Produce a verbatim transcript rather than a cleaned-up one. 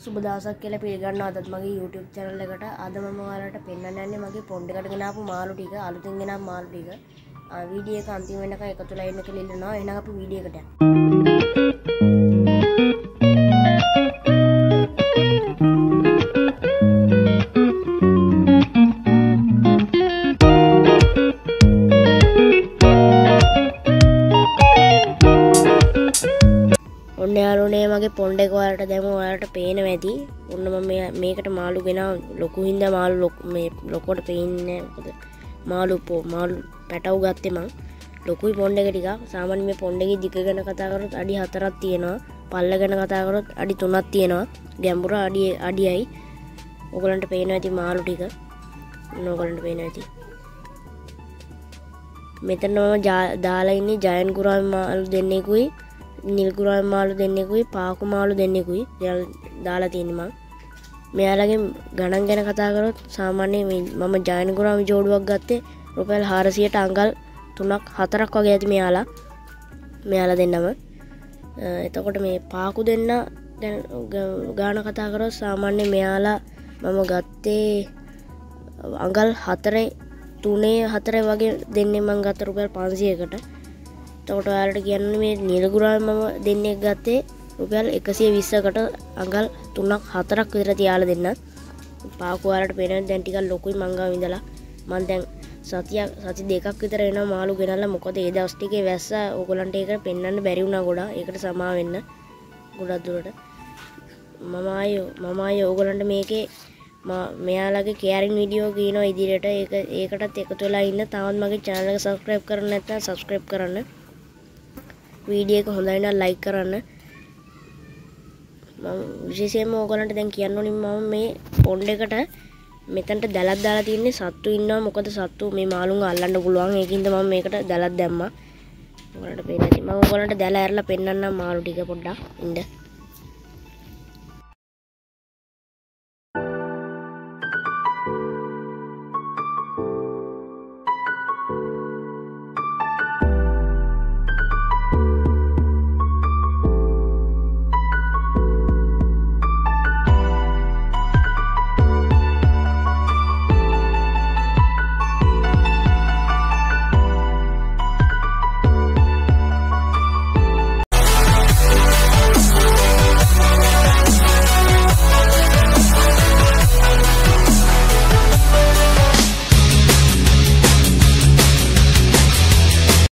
සුබ දවසක් කියලා පිළිගන්නවා අදත් මගේ YouTube channel එකට. අද මම ඔයාලට පෙන්වන්න යන්නේ මගේ පොන්ඩ් එකට ගෙනාපු මාළු ටික, අලුතින් ගෙනාපු මාළු ටික. ආ වීඩියෝ එක අන්තිම වෙනකන් එකතු වෙලා ඉන්න කියලා ඉල්ලනවා. එහෙනම් අපි වීඩියෝ එකට යමු. ඔන්න යාළුවනේ මගේ පොන්ඩ් එක ඔයාලට දැම්ම ඔයාලට පේනවා ඇති. ඔන්න මම මේකට මාළු ගෙනාව ලොකු හින්දා මාළු මේ ලොකුවට පේන්නේ නැහැ. මොකද මාළු මාළු පැටව ගත්තේ මං. ලොකුයි පොන්ඩ් එක ටිකක්. සාමාන්‍ය මේ පොන්ඩ් එකේ දිග ගැන කතා කරොත් අඩි හතරක් තියෙනවා. පල්ල ගැන කතා කරොත් අඩි තුනක් තියෙනවා. ගැඹුර අඩි අඩියයි. ඔයගලන්ට පේනවා ඇති මාළු ටික. ඔන්න ඔයගලන්ට පේනවා ඇති. මෙතන මම දාලා ඉන්නේ ජයන් කුරාමි මාළු දෙන්නෙකුයි නිල් කුරාමි මාළු දෙන්නෙකුයි පාකු මාළු දෙන්නෙකුයි දාලා තියෙන්නේ මම. මෙයාලගේ ගණන් ගැන කතා කරොත් සාමාන්‍යයෙන් මම ජයන් කුරාමි ජෝඩුවක් ගත්තේ රුපියල් හාරසියයට අඟල් තුනක් හතරක් වගේ ඇති මෙයාලා. මෙයාලා දෙන්නම. එතකොට මේ පාකු දෙන්න ගාන කතා කරොත් සාමාන්‍යයෙන් මෙයාලා මම ගත්තේ අඟල් හතරේ තුනේ හතරේ වගේ දෙන්නේ මම ගත්ත රුපියල් පන්සියයකට. එතකොට ඔයාලට කියන්නේ මේ නිල කුරාමි මම දෙන්නේ ගත්තේ රුපියල් එකසිය විස්සකට අඟල් තුනක් හතරක් විතර තියාලා දෙන්න. පාකු ඔයාලට පේනවා දැන් ටිකක් ලොකුයි මං ගාව ඉඳලා. මං දැන් සතියක් සති දෙකක් විතර එනවා මාළු ගෙනල්ලා. මොකද ඒ දවස් ටිකේ වැස්ස ඕගලන්ට ඒක පෙන්වන්න බැරි වුණා ගොඩක්. ඒකට සමා වෙන්න ගොඩක් දුරට. මම ආයේ මම ආයේ ඕගලන්ට මේකේ මෙයාලගේ කෙයාරින් වීඩියෝ ගේනවා ඉදිරියට. ඒක ඒකටත් එකතු වෙලා ඉන්න. තාමත් මගේ channel එක subscribe කරන්න නැත්නම් subscribe කරන්න. වීඩියෝ එක හොඳයි නම් like කරන්න. මම විශේෂයෙන්ම ඕගලන්ට දැන් කියන්න ඕනේ මම මේ පොන්ඩ් එකට මෙතනට දැලක් දාලා තින්නේ සත්තු ඉන්නවා. මොකද සත්තු මේ මාළුන්ව අල්ලන්න පුළුවන්. ඒකින්ද මම මේකට දැලක් දැම්මා. ඔයාලට පේනවා. මම ඕගලන්ට දැල ඇරලා පෙන්නන්නම් මාළු ටික පොඩ්ඩක් ඉන්න.